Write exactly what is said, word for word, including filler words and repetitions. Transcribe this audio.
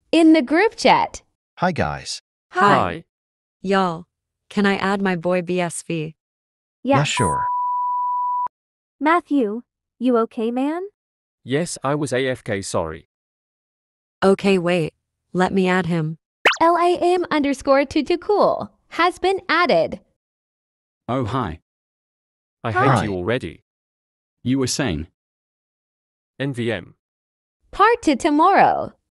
In the group chat. Hi guys. Hi. Y'all, can I add my boy B S V? Yeah, Yes. sure. Matthew, you okay, man? Yes, I was A F K, sorry. Okay, wait. Let me add him. Lam underscore tutucool has been added. Oh, hi. I Hi. hate you already. You were saying? N V M. Part to tomorrow.